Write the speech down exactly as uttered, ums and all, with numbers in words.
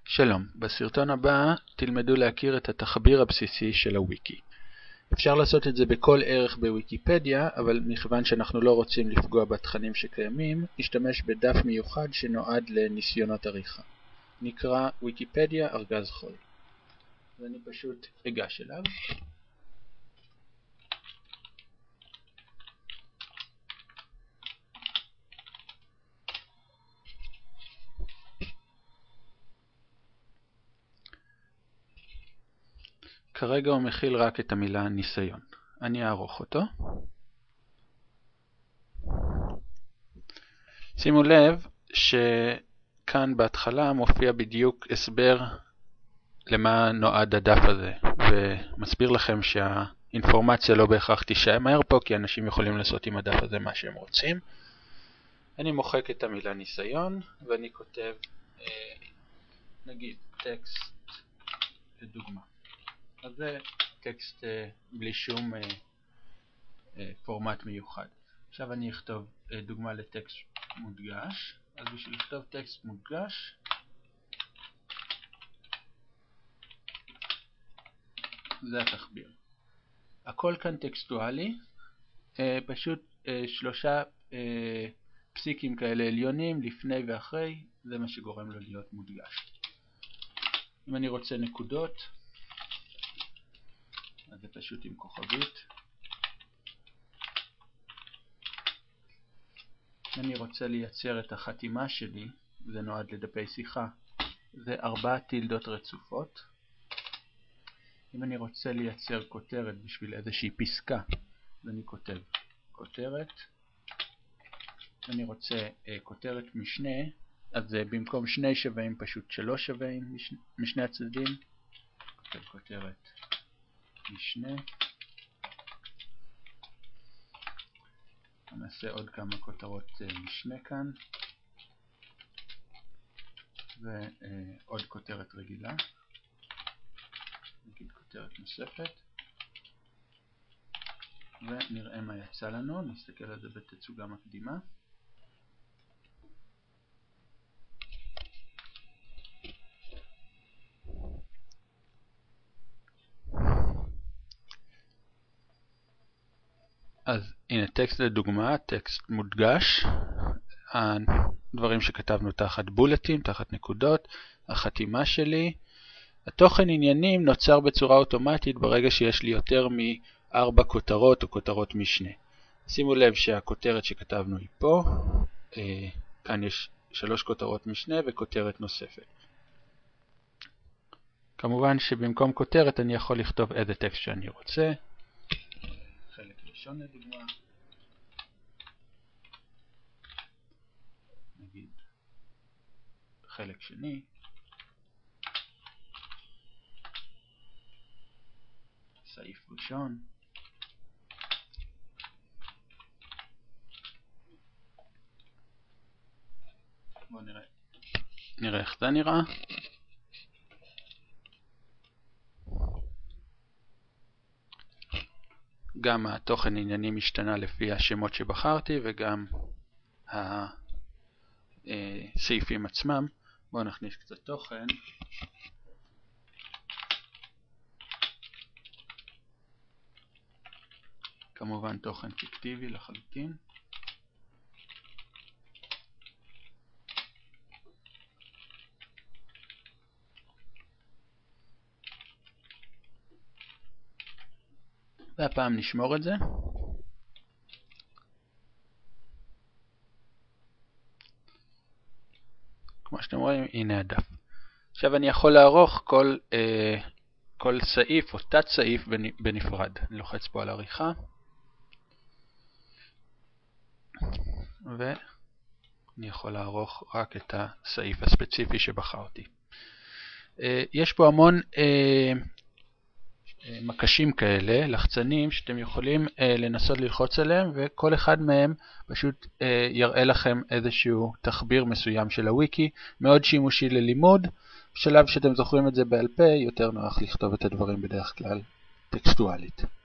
שלום, בסרטון הבא תלמדו להכיר את התחביר הבסיסי של הוויקי. אפשר לעשות את זה בכל ערך בוויקיפדיה, אבל מכיוון שאנחנו לא רוצים לפגוע בתכנים שקיימים, נשתמש בדף מיוחד שנועד לניסיונות עריכה. נקרא ויקיפדיה ארגז חול. ואני פשוט אגש אליו. כרגע הוא מכיל רק את המילה ניסיון. אני אערוך אותו. שימו לב שכאן בהתחלה מופיע בדיוק הסבר למה נועד הדף הזה, ומסביר לכם שהאינפורמציה לא בהכרח תישאר מהר פה, כי אנשים יכולים לעשות עם הדף הזה מה שהם רוצים. אני מוחק את המילה ניסיון, ואני כותב, אה, נגיד, טקסט לדוגמה. אז זה טקסט אה, בלי שום אה, אה, פורמט מיוחד. עכשיו אני אכתוב אה, דוגמה לטקסט מודגש. אז בשביל לכתוב טקסט מודגש, זה התחביר. הכל כאן טקסטואלי, אה, פשוט אה, שלושה אה, פסיקים כאלה עליונים, לפני ואחרי, זה מה שגורם לו להיות מודגש. אם אני רוצה נקודות, אז זה פשוט עם כוכבית. אם אני רוצה לייצר את החתימה שלי, זה נועד לדפי שיחה, זה ארבע טילדות רצופות. אם אני רוצה לייצר כותרת בשביל איזושהי פסקה, אז אני כותב כותרת. אם אני רוצה אה, כותרת משנה, אז אה, במקום שני שווים פשוט שלוש שווים משני, משני הצדדים. כותב כותרת משנה. נעשה עוד כמה כותרות uh, משנה כאן. ועוד uh, כותרת רגילה. נגיד כותרת נוספת. ונראה מה יצא לנו. נסתכל על זה בתצוגה מקדימה. אז הנה טקסט לדוגמה, טקסט מודגש, הדברים שכתבנו תחת בולטים, תחת נקודות, החתימה שלי. התוכן עניינים נוצר בצורה אוטומטית ברגע שיש לי יותר מארבע כותרות או כותרות משנה. שימו לב שהכותרת שכתבנו היא פה, אה, כאן יש שלוש כותרות משנה וכותרת נוספת. כמובן שבמקום כותרת אני יכול לכתוב איזה טקסט שאני רוצה. חלק ראשון לדוגמה, נגיד חלק שני, סעיף ראשון, בואו נראה, נראה איך זה נראה. גם התוכן הענייני משתנה לפי השמות שבחרתי וגם הסעיפים עצמם. בואו נכניס קצת תוכן. כמובן תוכן פיקטיבי לחלוטין. והפעם נשמור את זה. כמו שאתם רואים, הנה הדף. עכשיו אני יכול לערוך כל, אה, כל סעיף או תת סעיף בנפרד. אני לוחץ פה על עריכה. ואני יכול לערוך רק את הסעיף הספציפי שבחרתי. אה, יש פה המון אה, מקשים כאלה, לחצנים, שאתם יכולים אה, לנסות ללחוץ עליהם, וכל אחד מהם פשוט אה, יראה לכם איזשהו תחביר מסוים של הוויקי, מאוד שימושי ללימוד. בשלב שאתם זוכרים את זה בעל פה, יותר נוח לכתוב את הדברים בדרך כלל טקסטואלית.